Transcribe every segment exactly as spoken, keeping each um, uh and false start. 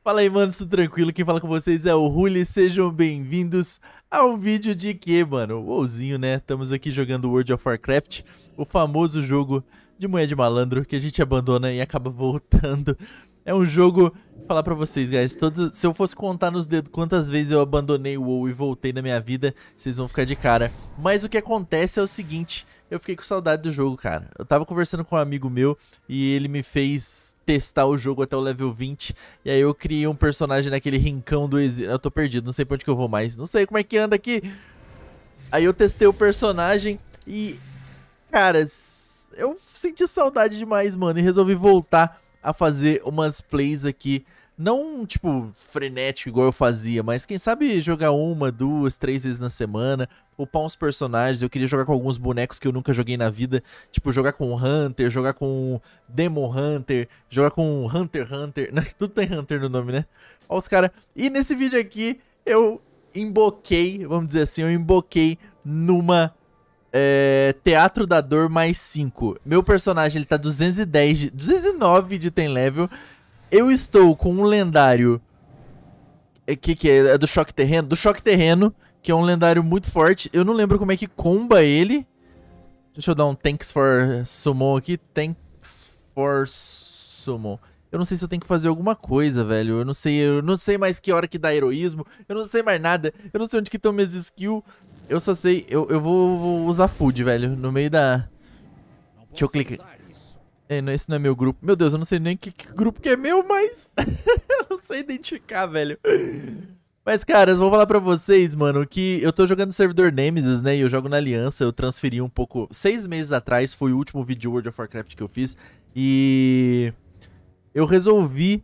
Fala aí, mano, tudo tranquilo? Quem fala com vocês é o Ruli, sejam bem-vindos ao vídeo de quê, mano? O WoWzinho, né? Estamos aqui jogando World of Warcraft, o famoso jogo de mulher de malandro que a gente abandona e acaba voltando. É um jogo, vou falar pra vocês, guys, todos, se eu fosse contar nos dedos quantas vezes eu abandonei o WoW e voltei na minha vida, vocês vão ficar de cara. Mas o que acontece é o seguinte, eu fiquei com saudade do jogo, cara. Eu tava conversando com um amigo meu e ele me fez testar o jogo até o level vinte. E aí eu criei um personagem naquele rincão do exílio. Eu tô perdido, não sei pra onde que eu vou mais. Não sei como é que anda aqui. Aí eu testei o personagem e... cara, eu senti saudade demais, mano, e resolvi voltar a fazer umas plays aqui, não tipo frenético igual eu fazia, mas quem sabe jogar uma, duas, três vezes na semana, upar uns personagens. Eu queria jogar com alguns bonecos que eu nunca joguei na vida, tipo jogar com o Hunter, jogar com o Demon Hunter, jogar com o Hunter x Hunter, tudo tem Hunter no nome, né? Olha os caras. E nesse vídeo aqui eu emboquei, vamos dizer assim, eu emboquei numa... É, Teatro da Dor mais cinco. Meu personagem ele tá duzentos e dez, de, duzentos e nove de tem level. Eu estou com um lendário é, que, que é, é do Choque Terreno, do Choque Terreno, que é um lendário muito forte. Eu não lembro como é que comba ele. Deixa eu dar um Thanks for Summon aqui. Thanks for Summon. Eu não sei se eu tenho que fazer alguma coisa, velho. Eu não sei, eu não sei mais que hora que dá heroísmo. Eu não sei mais nada. Eu não sei onde que estão minhas skills. Eu só sei, eu, eu vou, vou usar food, velho, no meio da... Deixa eu clicar. É, não, esse não é meu grupo. Meu Deus, eu não sei nem que, que grupo que é meu, mas... eu não sei identificar, velho. Mas, cara, eu vou falar pra vocês, mano, que eu tô jogando no servidor Nemesis, né, e eu jogo na Aliança. Eu transferi um pouco... Seis meses atrás foi o último vídeo de World of Warcraft que eu fiz. E... eu resolvi...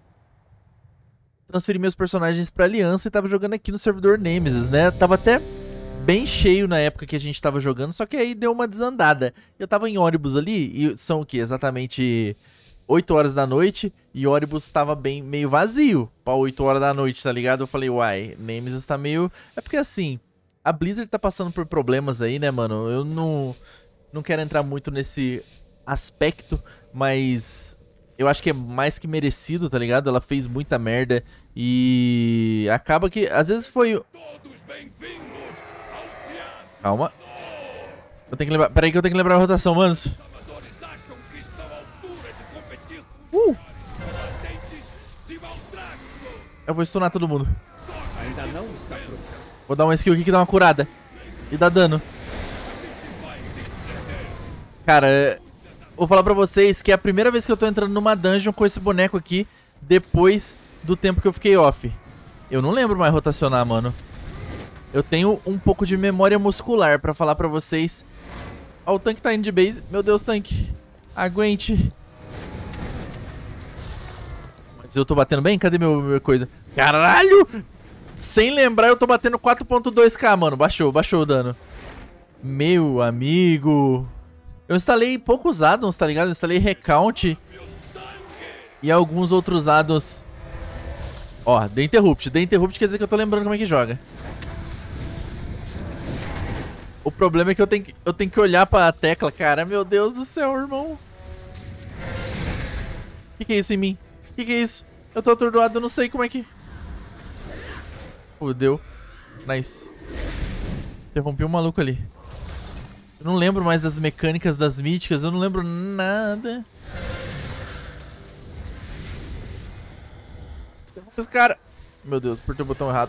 transferir meus personagens pra Aliança e tava jogando aqui no servidor Nemesis, né. Tava até... bem cheio na época que a gente tava jogando, só que aí deu uma desandada. Eu tava em ônibus ali, e são o que? Exatamente oito horas da noite, e o ônibus tava bem, meio vazio pra oito horas da noite, tá ligado? Eu falei, uai, Nemesis tá meio... É porque assim, a Blizzard tá passando por problemas aí, né, mano? Eu não, não quero entrar muito nesse aspecto, mas... eu acho que é mais que merecido, tá ligado? Ela fez muita merda e... acaba que, às vezes foi... Calma. Eu tenho que lembrar. Pera aí que eu tenho que lembrar a rotação, manos. Uh! Eu vou stunar todo mundo. Ainda não está pronto. Vou dar uma skill aqui que dá uma curada. E dá dano. Cara, vou falar pra vocês que é a primeira vez que eu tô entrando numa dungeon com esse boneco aqui, depois do tempo que eu fiquei off. Eu não lembro mais rotacionar, mano. Eu tenho um pouco de memória muscular pra falar pra vocês. Ó, o tanque tá indo de base. Meu Deus, tanque. Aguente. Mas eu tô batendo bem? Cadê meu, meu coisa? Caralho! Sem lembrar, eu tô batendo quatro ponto dois K, mano. Baixou, baixou o dano. Meu amigo. Eu instalei poucos addons, tá ligado? Eu instalei Recount. E alguns outros addons. Ó, The Interrupt. The Interrupt quer dizer que eu tô lembrando como é que joga. O problema é que eu tenho que, eu tenho que olhar pra tecla, cara. Meu Deus do céu, irmão. O que, que é isso em mim? O que, que é isso? Eu tô atordoado, eu não sei como é que... Fudeu. Nice. Interrompi um maluco ali. Eu não lembro mais das mecânicas das míticas. Eu não lembro nada. Interrompi esse cara. Meu Deus, apertei o botão errado.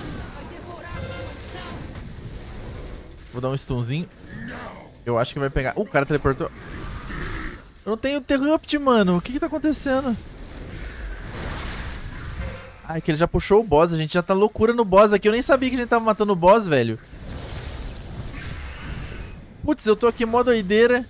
Vou dar um stunzinho. Eu acho que vai pegar... Uh, o cara teleportou. Eu não tenho interrupt, mano. O que que tá acontecendo? Ai, que ele já puxou o boss. A gente já tá loucura no boss aqui. Eu nem sabia que a gente tava matando o boss, velho. Putz, eu tô aqui mó doideira.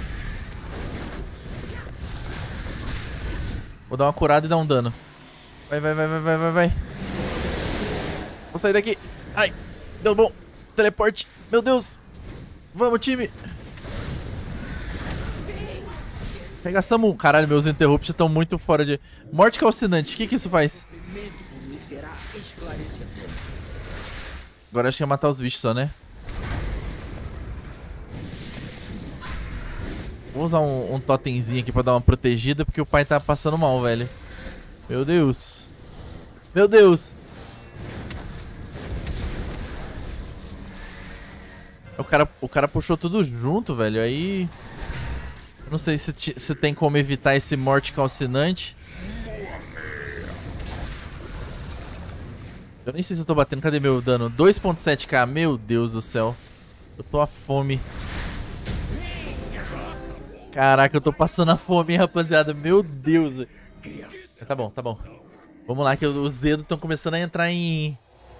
Vou dar uma curada e dar um dano. Vai, vai, vai, vai, vai, vai, vai. Vou sair daqui. Ai, deu bom. Teleporte. Meu Deus. Vamos, time. Pega Samu. Caralho, meus interrupts estão muito fora de... Morte calcinante. O que que isso faz? Agora acho que é matar os bichos só, né? Vou usar um, um totemzinho aqui pra dar uma protegida, porque o pai tá passando mal, velho. Meu Deus. Meu Deus. O cara, o cara puxou tudo junto, velho. Aí... Eu não sei se, te, se tem como evitar esse morte calcinante. Eu nem sei se eu tô batendo. Cadê meu dano? dois ponto sete K. Meu Deus do céu. Eu tô a fome. Caraca, eu tô passando a fome, hein, rapaziada. Meu Deus. Tá bom, tá bom. Vamos lá, que os dedos estão começando a entrar em...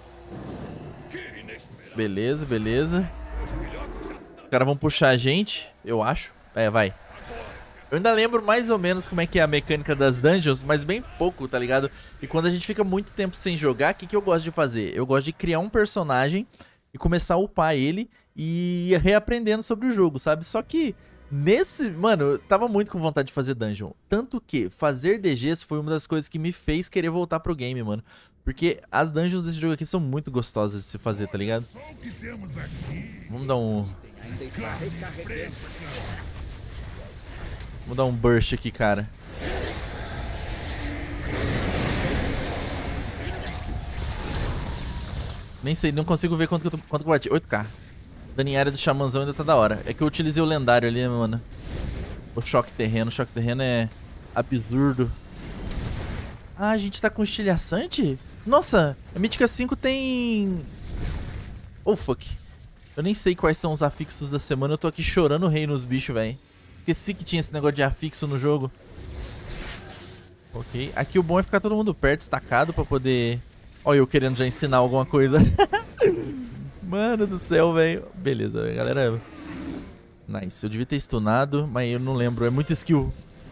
Beleza, beleza. Os caras vão puxar a gente, eu acho. É, vai. Eu ainda lembro mais ou menos como é que é a mecânica das dungeons, mas bem pouco, tá ligado? E quando a gente fica muito tempo sem jogar, o que, que eu gosto de fazer? Eu gosto de criar um personagem e começar a upar ele e ir reaprendendo sobre o jogo, sabe? Só que nesse... Mano, eu tava muito com vontade de fazer dungeon. Tanto que fazer D Gs foi uma das coisas que me fez querer voltar pro game, mano. Porque as dungeons desse jogo aqui são muito gostosas de se fazer, tá ligado? Vamos dar um... Vamos dar um burst aqui, cara. Nem sei, não consigo ver quanto que eu, tô, quanto que eu bati. oito K. Dano em área do xamanzão ainda tá da hora. É que eu utilizei o lendário ali, mano. O choque terreno. O choque terreno é absurdo. Ah, a gente tá com estilhaçante? Nossa, a Mítica cinco tem... Oh, fuck. Eu nem sei quais são os afixos da semana. Eu tô aqui chorando o rei nos bichos, velho. Esqueci que tinha esse negócio de afixo no jogo. Ok. Aqui o bom é ficar todo mundo perto, estacado, pra poder... Olha eu querendo já ensinar alguma coisa. Mano do céu, velho. Beleza, galera. Nice. Eu devia ter stunado, mas eu não lembro. É muita skill.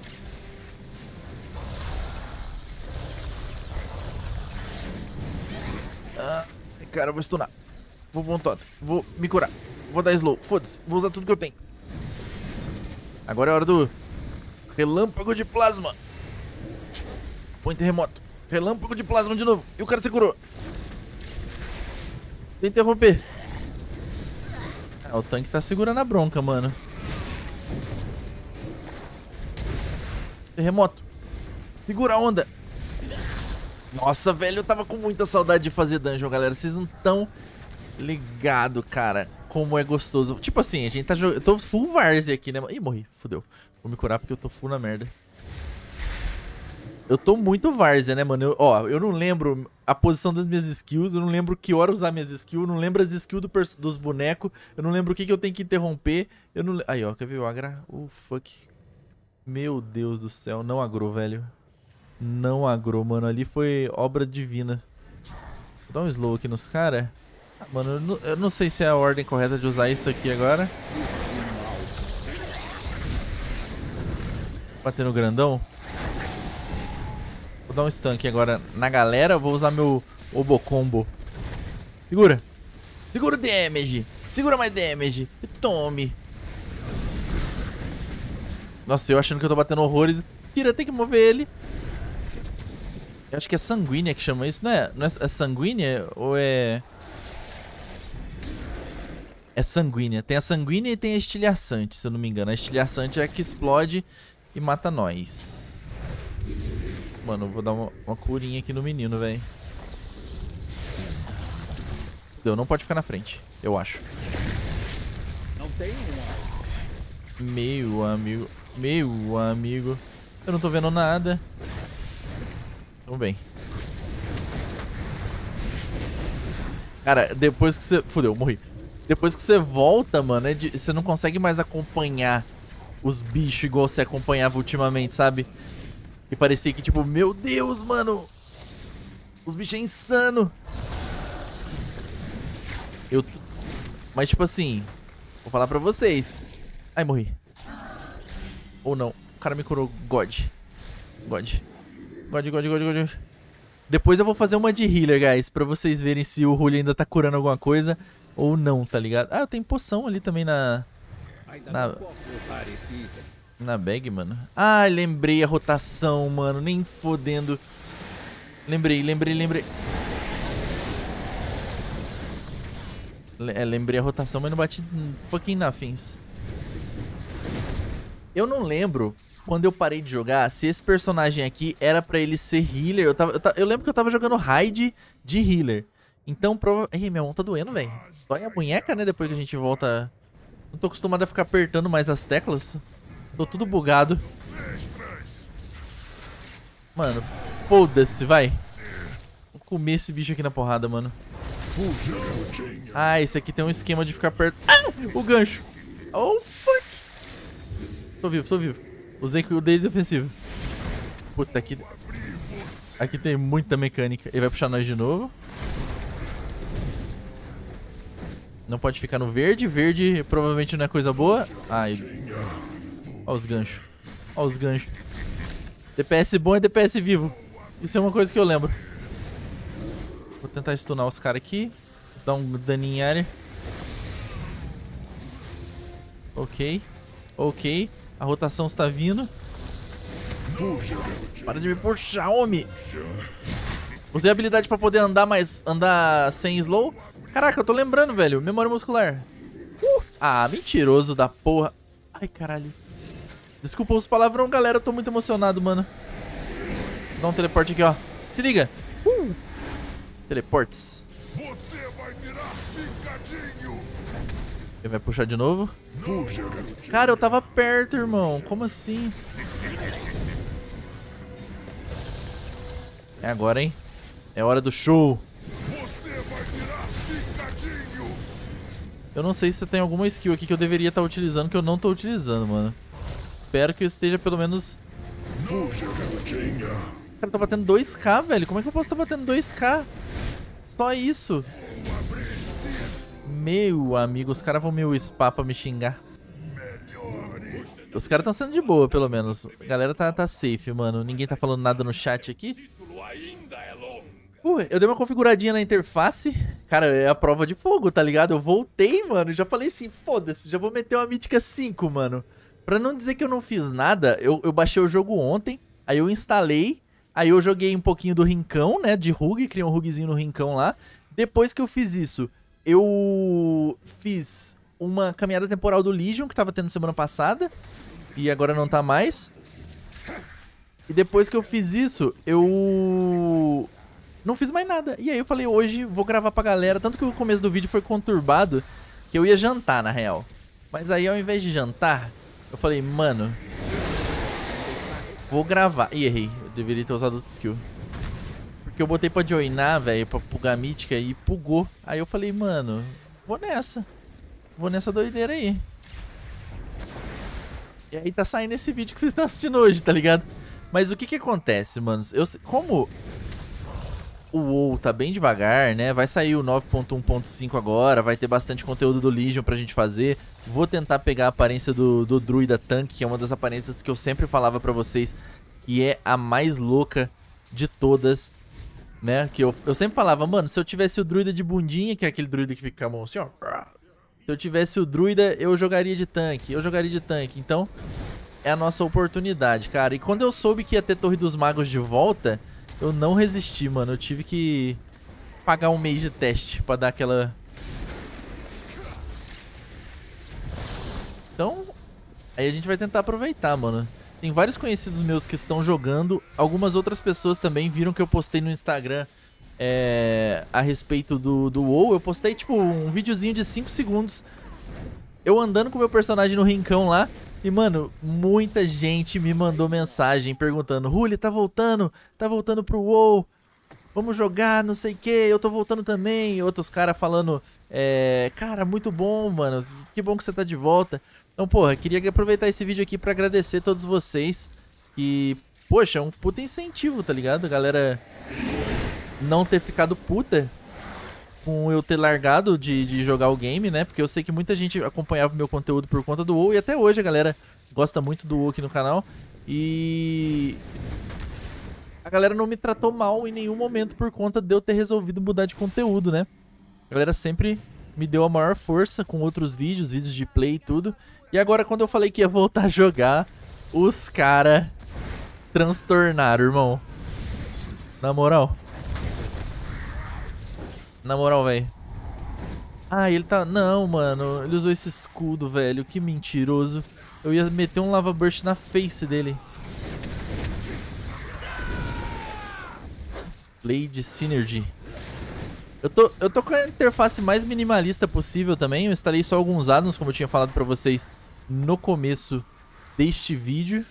Ah, cara, eu vou stunar. Vou pontuar. Vou me curar. Vou dar slow. Foda-se. Vou usar tudo que eu tenho. Agora é a hora do relâmpago de plasma. Põe terremoto. Relâmpago de plasma de novo. E o cara se curou. Tem que interromper. Ah, o tanque tá segurando a bronca, mano. Terremoto. Segura a onda. Nossa, velho, eu tava com muita saudade de fazer dungeon, galera. Vocês não tão ligado, cara, como é gostoso. Tipo assim, a gente tá jogando... Eu tô full várzea aqui, né? Ih, morri. Fudeu. Vou me curar porque eu tô full na merda. Eu tô muito várzea, né, mano? Eu, ó, eu não lembro a posição das minhas skills. Eu não lembro que hora usar minhas skills. Eu não lembro as skills do dos bonecos. Eu não lembro o que, que eu tenho que interromper. Eu não... Aí, ó, quer ver o agra? Oh, fuck. Meu Deus do céu. Não agrou, velho. Não agrou, mano. Ali foi obra divina. Vou dar um slow aqui nos caras. Ah, mano, eu não, eu não sei se é a ordem correta de usar isso aqui agora. Bater no grandão. Vou dar um stun aqui agora na galera. Vou usar meu Obocombo. Segura. Segura o damage. Segura mais damage. E tome. Nossa, eu achando que eu tô batendo horrores. Tira, tem que mover ele. Eu acho que é sanguínea que chama isso, não é? Não é, é sanguínea ou é... É sanguínea. Tem a sanguínea e tem a estilhaçante, se eu não me engano. A estilhaçante é a que explode e mata nós. Mano, eu vou dar uma, uma curinha aqui no menino, velho. Deu, não pode ficar na frente, eu acho. Não tem um. Meu amigo. Meu amigo. Eu não tô vendo nada. Tamo bem. Cara, depois que você... Fudeu, morri. Depois que você volta, mano, é de... você não consegue mais acompanhar os bichos igual você acompanhava ultimamente, sabe? E parecia que, tipo, meu Deus, mano. Os bichos é insano. Eu... Mas, tipo assim, vou falar pra vocês. Ai, morri. Ou não. O cara me curou. God. God. God, God, God, God. Depois eu vou fazer uma de healer, guys, pra vocês verem se o Hulho ainda tá curando alguma coisa ou não, tá ligado? Ah, tem poção ali também na... Ainda na... não posso usar esse item. Na bag, mano. Ah, lembrei a rotação, mano. Nem fodendo. Lembrei, lembrei, lembrei. É, lembrei a rotação, mas não bati fucking nothings. Eu não lembro quando eu parei de jogar, se esse personagem aqui era pra ele ser healer, eu, tava, eu, tava, eu lembro que eu tava jogando raid de healer. Então, provavelmente... Ih, minha mão tá doendo, velho. Dói a munheca, né, depois que a gente volta... Não tô acostumado a ficar apertando mais as teclas. Tô tudo bugado. Mano, foda-se, vai. Vou comer esse bicho aqui na porrada, mano. Ah, esse aqui tem um esquema de ficar perto... Ah! O gancho. Oh, fuck. Tô vivo, tô vivo. Usei o dele defensivo. Puta, aqui... Aqui tem muita mecânica. Ele vai puxar nós de novo. Não pode ficar no verde. Verde provavelmente não é coisa boa. Ai. Olha os ganchos. Olha os ganchos. D P S bom é D P S vivo. Isso é uma coisa que eu lembro. Vou tentar stunar os caras aqui. Dar um daninho em área. Ok. Ok. A rotação está vindo. Para de me puxar, homem. Usei a habilidade pra poder andar mais... Andar sem slow. Caraca, eu tô lembrando, velho. Memória muscular. Uh! Ah, mentiroso da porra. Ai, caralho. Desculpa os palavrão, galera. Eu tô muito emocionado, mano. Vou dar um teleporte aqui, ó. Se liga. Uh! Teleportes. Você vai virar picadinho. Ele vai puxar de novo. Cara, eu tava perto, irmão. Como assim? É agora, hein? É hora do show. Você vai virar picadinho. Eu não sei se tem alguma skill aqui que eu deveria estar utilizando que eu não tô utilizando, mano. Espero que eu esteja pelo menos... Cara, tá batendo dois K, velho. Como é que eu posso estar batendo dois K? Só isso. Meu amigo, os caras vão me spam pra me xingar. Os caras estão sendo de boa, pelo menos. A galera tá, tá safe, mano. Ninguém tá falando nada no chat aqui. Uh, eu dei uma configuradinha na interface. Cara, é a prova de fogo, tá ligado? Eu voltei, mano. Já falei assim, foda-se. Já vou meter uma mítica cinco, mano. Pra não dizer que eu não fiz nada, eu, eu baixei o jogo ontem. Aí eu instalei. Aí eu joguei um pouquinho do rincão, né? De rug. Criei um rugzinho no rincão lá. Depois que eu fiz isso, eu fiz uma caminhada temporal do Legion, que tava tendo semana passada. E agora não tá mais. E depois que eu fiz isso, eu... não fiz mais nada. E aí eu falei, hoje vou gravar pra galera. Tanto que o começo do vídeo foi conturbado, que eu ia jantar, na real. Mas aí ao invés de jantar, eu falei, mano, vou gravar. Ih, errei. Eu deveria ter usado outro skill. Porque eu botei pra joinar, velho, pra pugar a mítica e pugou. Aí eu falei, mano, vou nessa. Vou nessa doideira aí. E aí tá saindo esse vídeo que vocês estão assistindo hoje, tá ligado? Mas o que que acontece, mano? Eu, como o WoW tá bem devagar, né? Vai sair o nove ponto um ponto cinco agora, vai ter bastante conteúdo do Legion pra gente fazer. Vou tentar pegar a aparência do, do Druida Tank, que é uma das aparências que eu sempre falava pra vocês, que é a mais louca de todas, né? Que eu, eu sempre falava, mano, se eu tivesse o Druida de bundinha, que é aquele Druida que fica com a mão assim, ó. Se eu tivesse o Druida, eu jogaria de tanque, eu jogaria de tanque. Então, é a nossa oportunidade, cara. E quando eu soube que ia ter Torre dos Magos de volta, eu não resisti, mano. Eu tive que pagar um mês de teste pra dar aquela... Então, aí a gente vai tentar aproveitar, mano. Tem vários conhecidos meus que estão jogando. Algumas outras pessoas também viram que eu postei no Instagram é, a respeito do, do WoW. Eu postei, tipo, um videozinho de cinco segundos. Eu andando com o meu personagem no rincão lá. E, mano, muita gente me mandou mensagem perguntando, Ruli, tá voltando? Tá voltando pro WoW? Vamos jogar, não sei o que, eu tô voltando também. Outros caras falando, é, cara, muito bom, mano, que bom que você tá de volta. Então, porra, queria aproveitar esse vídeo aqui pra agradecer a todos vocês. Que, poxa, é um puta incentivo, tá ligado? A galera não ter ficado puta com eu ter largado de, de jogar o game, né? Porque eu sei que muita gente acompanhava o meu conteúdo por conta do WoW. E até hoje a galera gosta muito do WoW aqui no canal. E... a galera não me tratou mal em nenhum momento por conta de eu ter resolvido mudar de conteúdo, né? A galera sempre me deu a maior força com outros vídeos, vídeos de play e tudo. E agora quando eu falei que ia voltar a jogar, os caras transtornaram, irmão. Na moral. Na moral, velho. Ah, ele tá... Não, mano. Ele usou esse escudo, velho. Que mentiroso. Eu ia meter um Lava Burst na face dele. Blade Synergy. Eu tô, eu tô com a interface mais minimalista possível também. Eu instalei só alguns addons, como eu tinha falado pra vocês no começo deste vídeo.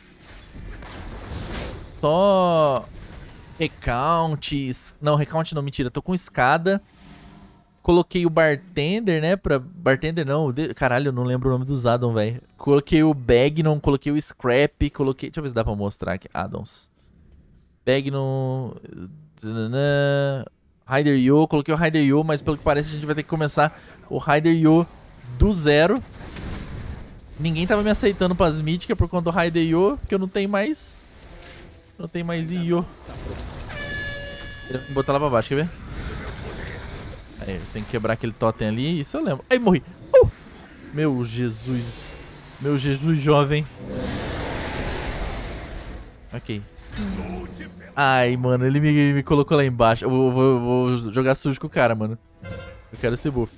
Só... Recount... Não, recount não, mentira. Tô com escada. Coloquei o Bartender, né? Pra... Bartender não. De... Caralho, eu não lembro o nome dos addons, velho. Coloquei o Bagnon, coloquei o Scrap, coloquei... Deixa eu ver se dá pra mostrar aqui. Addons. Bagnon... Rider Yo. Coloquei o Rider Yo, mas pelo que parece a gente vai ter que começar o Rider Yo do zero. Ninguém tava me aceitando pras míticas por conta do Rider Yo, porque eu não tenho mais... Não tenho mais Yo. Vou botar lá pra baixo, quer ver? Aí, tem que quebrar aquele totem ali. Isso eu lembro. Aí, morri. Uh! Meu Jesus. Meu Jesus jovem. Ok. Ai, mano, ele me, me colocou lá embaixo. Eu vou, vou, vou jogar sujo com o cara, mano. Eu quero esse buff.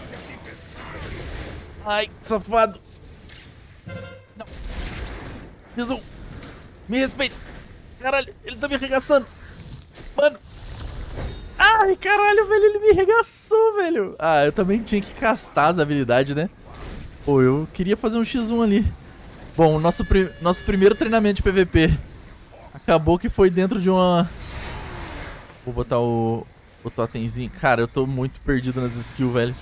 Ai, safado. Não. Jesus. Me respeita. Caralho, ele tá me arregaçando. Mano. Ai, caralho, velho, ele me arregaçou, velho. Ah, eu também tinha que castar as habilidades, né? Pô, eu queria fazer um xis um ali. Bom, nosso, pri nosso primeiro treinamento de P V P acabou que foi dentro de uma... Vou botar o, o totemzinho. Cara, eu tô muito perdido nas skills, velho.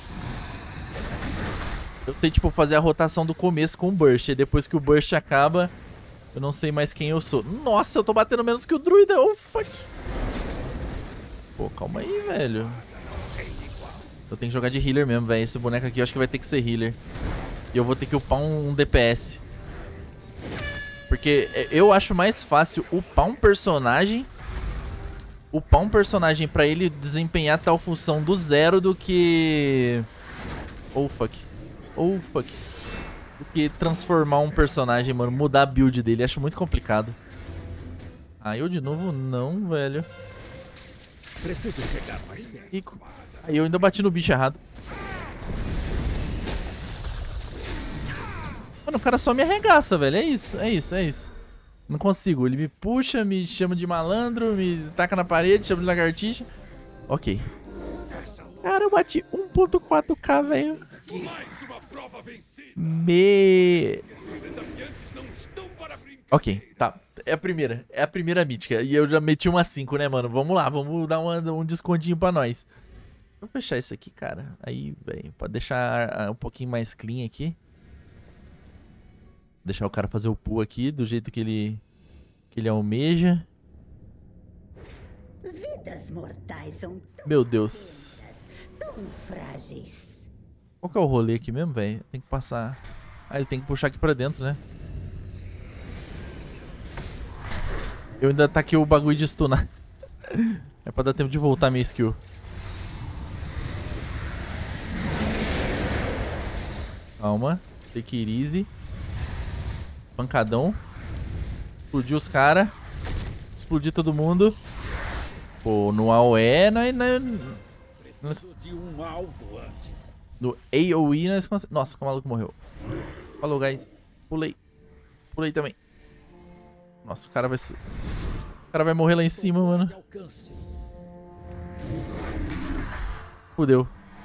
Eu sei, tipo, fazer a rotação do começo com o Burst. E depois que o Burst acaba, eu não sei mais quem eu sou. Nossa, eu tô batendo menos que o Druida. Oh, fuck. Pô, calma aí, velho. Eu tenho que jogar de healer mesmo, velho. Esse boneco aqui eu acho que vai ter que ser healer. E eu vou ter que upar um, um D P S. Porque eu acho mais fácil upar um personagem... Upar um personagem pra ele desempenhar tal função do zero do que... Oh, fuck. Oh, fuck. Do que transformar um personagem, mano. Mudar a build dele. Acho muito complicado. Ah, eu de novo não, velho. Preciso chegar mais perto. E... Aí eu ainda bati no bicho errado. Mano, o cara só me arregaça, velho. É isso, é isso, é isso. Não consigo. Ele me puxa, me chama de malandro, me taca na parede, chama de lagartixa. Ok. Cara, eu bati um ponto quatro K, velho. Me... Ok, tá. É a primeira. É a primeira mítica. E eu já meti uma cinco, né, mano? Vamos lá, vamos dar uma, um descontinho pra nós. Vou fechar isso aqui, cara. Aí, velho, pode deixar um pouquinho mais clean aqui. Deixar o cara fazer o pull aqui do jeito que ele que ele almeja. Vidas mortais são tão Meu Deus. tão frágeis. Qual que é o rolê aqui mesmo, velho? Tem que passar. Ah, ele tem que puxar aqui pra dentro, né? Eu ainda taquei o bagulho de stunar. É pra dar tempo de voltar minha skill. Calma. Take it easy. Pancadão. Explodiu os caras. Explodir todo mundo. Pô, no A O E nós... Preciso de um alvo antes. No A O E nós conseguimos... Nossa, o maluco morreu. Falou, guys. Pulei. Pulei também. Nossa, o cara vai... O cara vai morrer lá em cima, mano. Fudeu.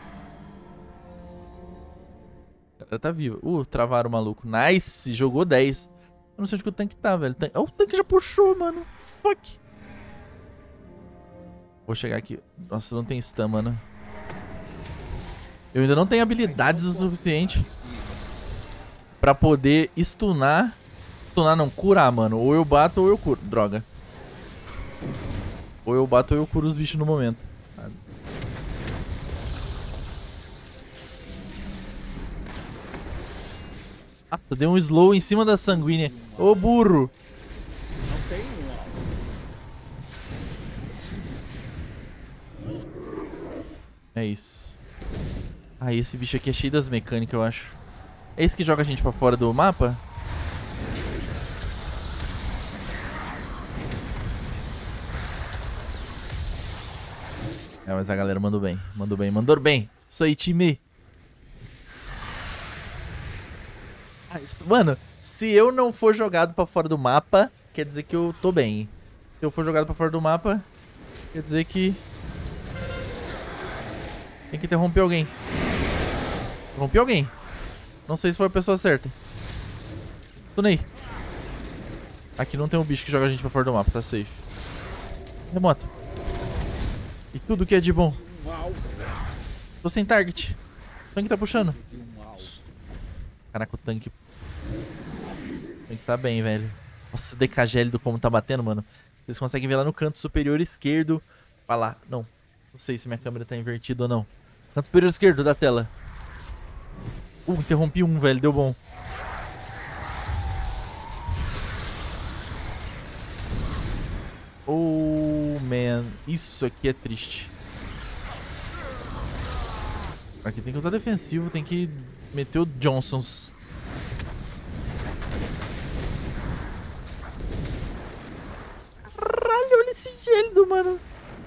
O cara tá vivo. Uh, travaram o maluco. Nice, jogou dez. Eu não sei onde que o tanque tá, velho. Oh, o tanque já puxou, mano. Fuck. Vou chegar aqui. Nossa, não tem stun, mano. Eu ainda não tenho habilidades o suficiente pra poder stunar. Stunar não, curar, mano. Ou eu bato ou eu curo. Droga. Ou eu bato ou eu curo os bichos no momento. Nossa, deu um slow em cima da sanguínea. Ô, burro. Não tem um alvo. É isso. Ah, esse bicho aqui é cheio das mecânicas, eu acho. É esse que joga a gente pra fora do mapa? É, mas a galera mandou bem. Mandou bem, mandou bem. Isso aí, time. Mano, se eu não for jogado pra fora do mapa, quer dizer que eu tô bem. Se eu for jogado pra fora do mapa, quer dizer que... Tem que interromper alguém. Interrompi alguém. Não sei se foi a pessoa certa. Stunei. Aqui não tem um bicho que joga a gente pra fora do mapa, tá safe. Remoto. E tudo que é de bom. Tô sem target. O tanque tá puxando. Caraca, o tanque... O tanque tá bem, velho. Nossa, D K gélido como tá batendo, mano. Vocês conseguem ver lá no canto superior esquerdo. Vai lá. Não. Não sei se minha câmera tá invertida ou não. Canto superior esquerdo da tela. Uh, interrompi um, velho. Deu bom. Oh, man. Isso aqui é triste. Aqui tem que usar defensivo. Tem que meter o Johnsons. Caralho, olha esse gélido, mano.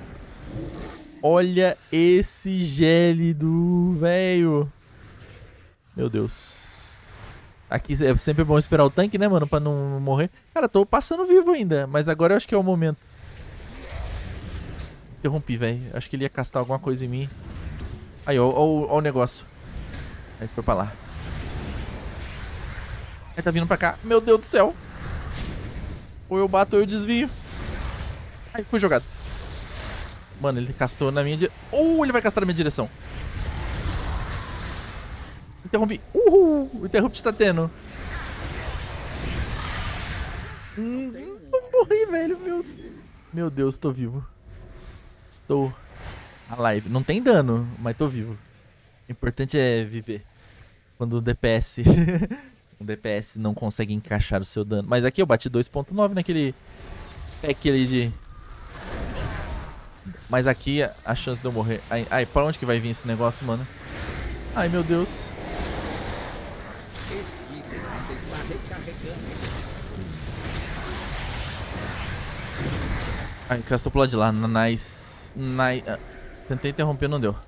Olha esse gélido, velho. Meu Deus. Aqui é sempre bom esperar o tanque, né, mano? Pra não morrer. Cara, tô passando vivo ainda. Mas agora eu acho que é o momento. Interrompi, velho. Acho que ele ia castar alguma coisa em mim. Aí, ó, ó, ó o negócio. Aí foi pra lá. Aí tá vindo pra cá. Meu Deus do céu. Ou eu bato ou eu desvio. Aí, foi jogado. Mano, ele castou na minha direção. Uh, ele vai castar na minha direção. Interrompi. Uhul, o interrupt tá tendo. Hum, eu morri, velho. Meu, meu Deus, tô vivo. Estou alive. Não tem dano, mas tô vivo. O importante é viver. Quando o D P S... o D P S não consegue encaixar o seu dano. Mas aqui eu bati dois ponto nove naquele pack ali de... Mas aqui a chance de eu morrer... Ai, ai, pra onde que vai vir esse negócio, mano? Ai, meu Deus. Ai, castou pro lado de lá. Nice. Nice. Ah, tentei interromper, não deu.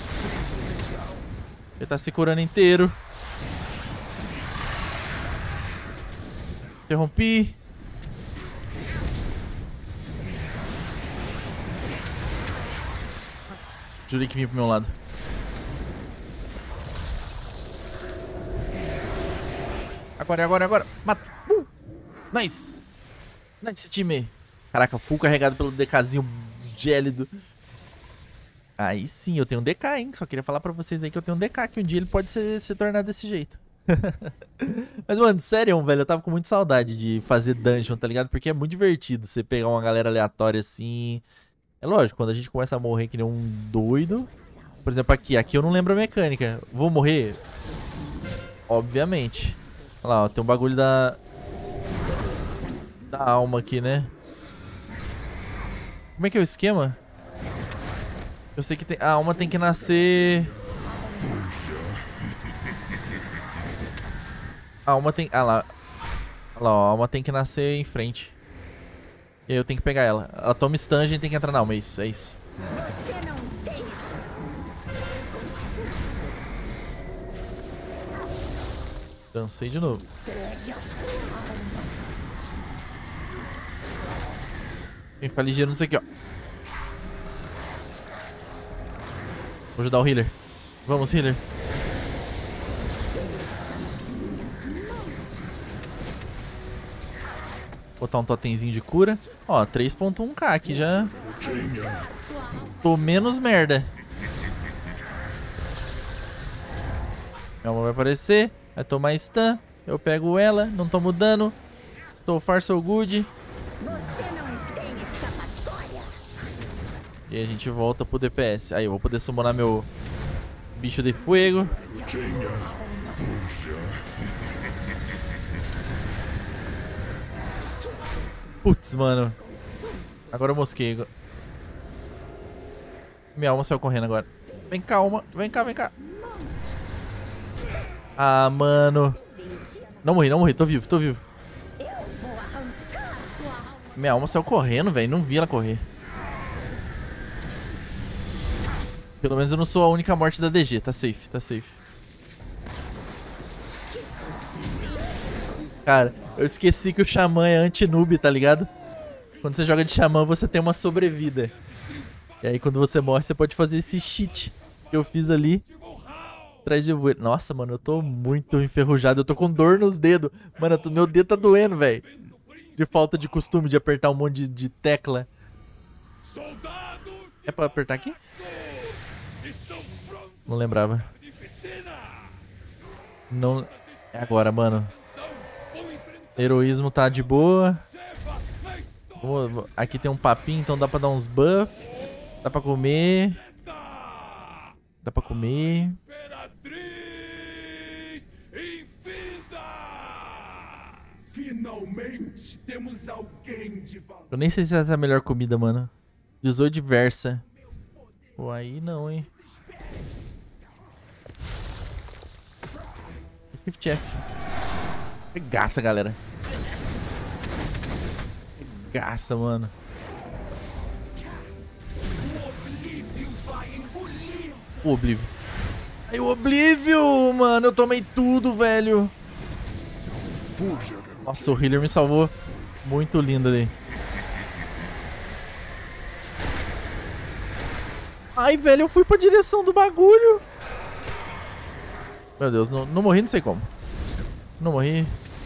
Ele tá se curando inteiro. Interrompi. Jurei que vinha pro meu lado. Agora, agora, agora. Mata. Uh! Nice. Nice, time. Caraca, full carregado pelo DKzinho gélido. Aí sim, eu tenho um D K, hein? Só queria falar pra vocês aí que eu tenho um D K, que um dia ele pode ser, se tornar desse jeito. Mas, mano, sério, velho, eu tava com muita saudade de fazer dungeon, tá ligado? Porque é muito divertido você pegar uma galera aleatória assim. É lógico, quando a gente começa a morrer que nem um doido. Por exemplo, aqui. Aqui eu não lembro a mecânica. Vou morrer? Obviamente. Olha lá, ó, tem um bagulho da... Da alma aqui, né? Como é que é o esquema? Eu sei que tem... a alma tem que nascer... A alma tem... Ah lá. Olha lá, ó, a alma tem que nascer em frente. E aí eu tenho que pegar ela. Ela toma stun, a gente tem que entrar na alma. É isso, é isso. Você não tem. Dancei de novo. Quem ficar ligeiro nisso aqui, ó. Vou ajudar o healer. Vamos, healer. Botar um totemzinho de cura. Ó, três ponto um K aqui já. Tô menos merda. Minha alma vai aparecer. Vai tomar stun. Eu pego ela. Não tomo dano. Estou far so good. Você não tem escapatória. E aí a gente volta pro D P S. Aí eu vou poder summonar meu bicho de fogo. Putz, mano. Agora eu mosquei. Minha alma saiu correndo agora. Vem cá, alma. Vem cá, vem cá. Ah, mano. Não morri, não morri. Tô vivo, tô vivo. Minha alma saiu correndo, velho. Não vi ela correr. Pelo menos eu não sou a única morte da D G. Tá safe, tá safe. Cara, eu esqueci que o Xamã é anti-noob, tá ligado? Quando você joga de Xamã, você tem uma sobrevida. E aí, quando você morre, você pode fazer esse cheat que eu fiz ali. Atrás de voe... Nossa, mano, eu tô muito enferrujado. Eu tô com dor nos dedos. Mano, tô... meu dedo tá doendo, velho. De falta de costume de apertar um monte de, de tecla. É pra apertar aqui? Não lembrava. Não... É agora, mano. Heroísmo tá de boa. Vou... Aqui tem um papinho, então dá pra dar uns buff. Dá pra comer. Dá pra comer. Finalmente temos alguém de valor. Eu nem sei se essa é a melhor comida, mano. dezoito diversa. Pô, aí não, hein. Shift F. Regaça, galera. Regaça, mano. O Oblívio. Aí o Oblívio, mano. Eu tomei tudo, velho. Nossa, o healer me salvou. Muito lindo ali. Ai, velho, eu fui pra direção do bagulho. Meu Deus, não, não morri, não sei como. Não morri.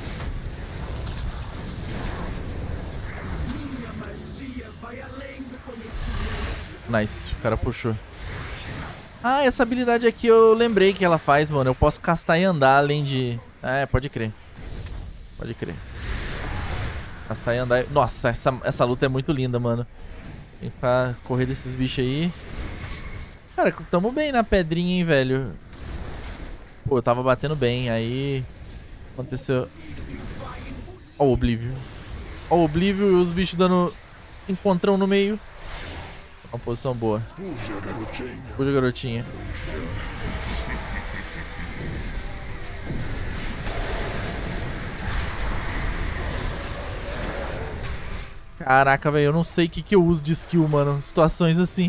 Nice, o cara puxou. Ah, essa habilidade aqui eu lembrei que ela faz, mano. Eu posso castar e andar além de... É, pode crer. Pode crer. Castar e andar... Nossa, essa, essa luta é muito linda, mano. Tem que ficar... correr desses bichos aí. Cara, tamo bem na pedrinha, hein, velho. Pô, eu tava batendo bem, aí... Aconteceu... Ó o Oblívio. Ó o Oblívio e os bichos dando... Encontrão no meio. Uma posição boa. Puxa, garotinha. Puxa, garotinha. Caraca, velho, eu não sei o que, que eu uso de skill, mano. Situações assim.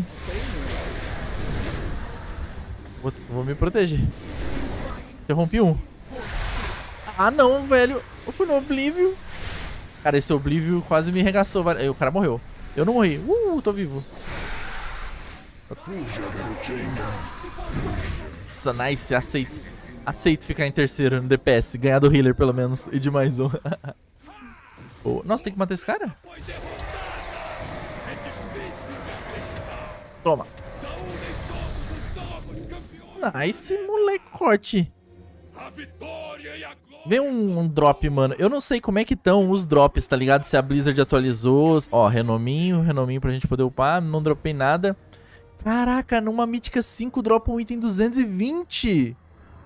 Vou, vou me proteger. Interrompi um. Ah, não, velho. Eu fui no Oblívio. Cara, esse Oblívio quase me regaçou. O cara morreu. Eu não morri. Uh, tô vivo. Puxa, garotinha. Nossa, nice. Aceito. Aceito ficar em terceiro no D P S. Ganhar do healer, pelo menos. E de mais um. Oh, nossa, tem que matar esse cara? Toma. Nice, molecote. Vem um, um drop, mano. Eu não sei como é que estão os drops, tá ligado? Se a Blizzard atualizou. Ó, renominho, renominho pra gente poder upar. Não dropei nada. Caraca, numa mítica cinco dropa um item duzentos e vinte.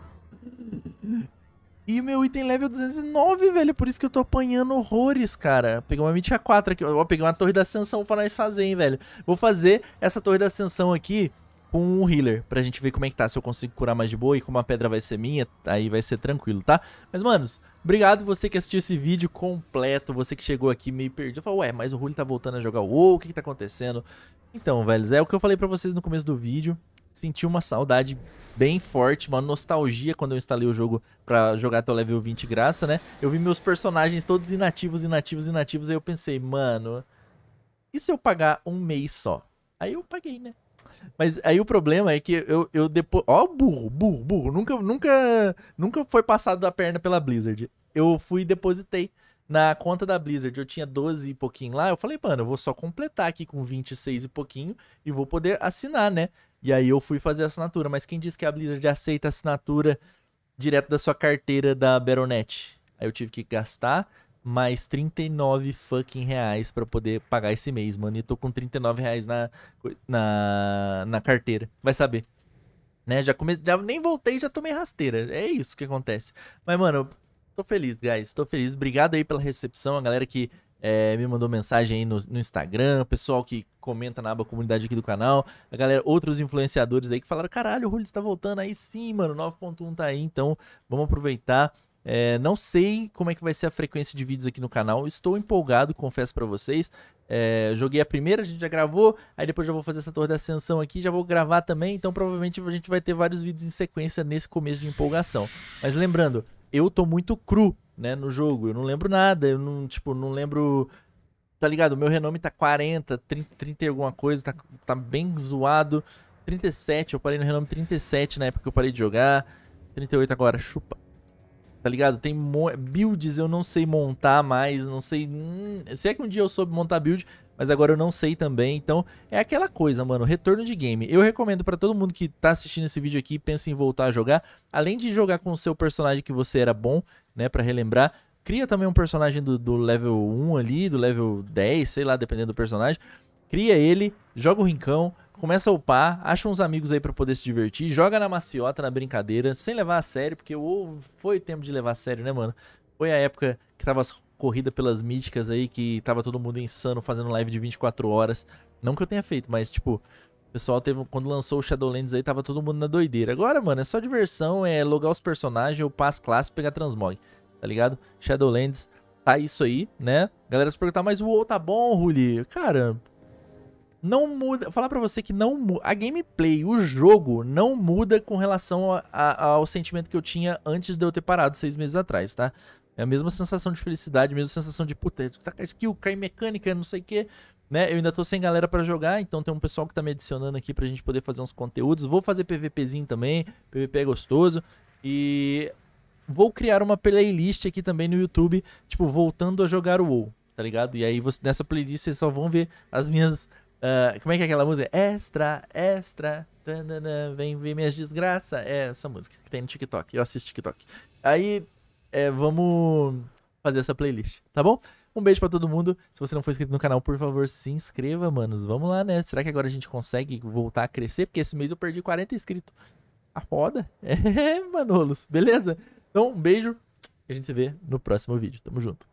E meu item level duzentos e nove, velho. Por isso que eu tô apanhando horrores, cara. Peguei uma mítica quatro aqui. Ó, peguei uma torre da ascensão pra nós fazer, hein, velho. Vou fazer essa torre da ascensão aqui com um healer, pra gente ver como é que tá, se eu consigo curar mais de boa e como a pedra vai ser minha, aí vai ser tranquilo, tá? Mas, manos, obrigado você que assistiu esse vídeo completo, você que chegou aqui meio perdido, falou, ué, mas o Hully tá voltando a jogar o WoW, o que que tá acontecendo? Então, velhos, é o que eu falei pra vocês no começo do vídeo, senti uma saudade bem forte, uma nostalgia quando eu instalei o jogo pra jogar até o level vinte graça, né? Eu vi meus personagens todos inativos, inativos, inativos, aí eu pensei, mano, e se eu pagar um mês só? Aí eu paguei, né? Mas aí o problema é que eu, eu depois... Ó, burro, burro, burro. Nunca, nunca, nunca foi passado da perna pela Blizzard. Eu fui e depositei na conta da Blizzard. Eu tinha doze e pouquinho lá. Eu falei, mano, eu vou só completar aqui com vinte e seis e pouquinho e vou poder assinar, né? E aí eu fui fazer a assinatura. Mas quem disse que a Blizzard aceita a assinatura direto da sua carteira da Battle ponto net? Aí eu tive que gastar mais trinta e nove fucking reais pra poder pagar esse mês, mano. E tô com trinta e nove reais na, na, na carteira. Vai saber. Né? Já, come... já nem voltei, já tomei rasteira. É isso que acontece. Mas, mano, eu tô feliz, guys. Tô feliz. Obrigado aí pela recepção. A galera que é, me mandou mensagem aí no, no Instagram. O pessoal que comenta na aba comunidade aqui do canal. A galera, outros influenciadores aí que falaram, caralho, o Hully está voltando aí sim, mano. nove ponto um tá aí, então vamos aproveitar. É, não sei como é que vai ser a frequência de vídeos aqui no canal. Estou empolgado, confesso pra vocês. É, joguei a primeira, a gente já gravou. Aí depois já vou fazer essa torre da ascensão aqui. Já vou gravar também. Então provavelmente a gente vai ter vários vídeos em sequência nesse começo de empolgação. Mas lembrando, eu tô muito cru né, no jogo. Eu não lembro nada, eu não, tipo, não lembro... Tá ligado? O meu renome tá quarenta, trinta, trinta e alguma coisa, tá, tá bem zoado. trinta e sete, eu parei no renome trinta e sete na época que eu parei de jogar. trinta e oito agora, chupa. Tá ligado? Tem builds eu não sei montar mais, não sei... Hum, eu sei que um dia eu soube montar build, mas agora eu não sei também. Então, é aquela coisa, mano, retorno de game. Eu recomendo pra todo mundo que tá assistindo esse vídeo aqui e pensa em voltar a jogar, além de jogar com o seu personagem que você era bom, né, pra relembrar, cria também um personagem do, do level um ali, do level dez, sei lá, dependendo do personagem. Cria ele, joga o rincão, começa a upar, acha uns amigos aí pra poder se divertir, joga na maciota, na brincadeira, sem levar a sério, porque oh, foi tempo de levar a sério, né, mano? Foi a época que tava as corridas pelas míticas aí, que tava todo mundo insano fazendo live de vinte e quatro horas. Não que eu tenha feito, mas tipo, o pessoal teve, quando lançou o Shadowlands aí, tava todo mundo na doideira. Agora, mano, é só diversão, é logar os personagens, upar as classes, pegar transmog. Tá ligado? Shadowlands, tá isso aí, né? Galera se perguntar, mas o WoW tá bom, Ruli? Cara, não muda. Vou falar pra você que não muda. A gameplay, o jogo, não muda com relação a, a, ao sentimento que eu tinha antes de eu ter parado seis meses atrás, tá? É a mesma sensação de felicidade, a mesma sensação de, puta, tá com skill, cai mecânica, não sei o que, né? Eu ainda tô sem galera pra jogar, então tem um pessoal que tá me adicionando aqui pra gente poder fazer uns conteúdos. Vou fazer PVPzinho também, P V P é gostoso. E... vou criar uma playlist aqui também no YouTube, tipo, voltando a jogar o WoW, tá ligado? E aí você, nessa playlist vocês só vão ver as minhas... Uh, como é que é aquela música? Extra, extra, tanana, vem ver minhas desgraças. É essa música que tem no TikTok, eu assisto TikTok. Aí, é, vamos fazer essa playlist, tá bom? Um beijo pra todo mundo. Se você não for inscrito no canal, por favor, se inscreva, manos. Vamos lá, né? Será que agora a gente consegue voltar a crescer? Porque esse mês eu perdi quarenta inscritos. A foda. É, manolos. Beleza? Então, um beijo e a gente se vê no próximo vídeo. Tamo junto.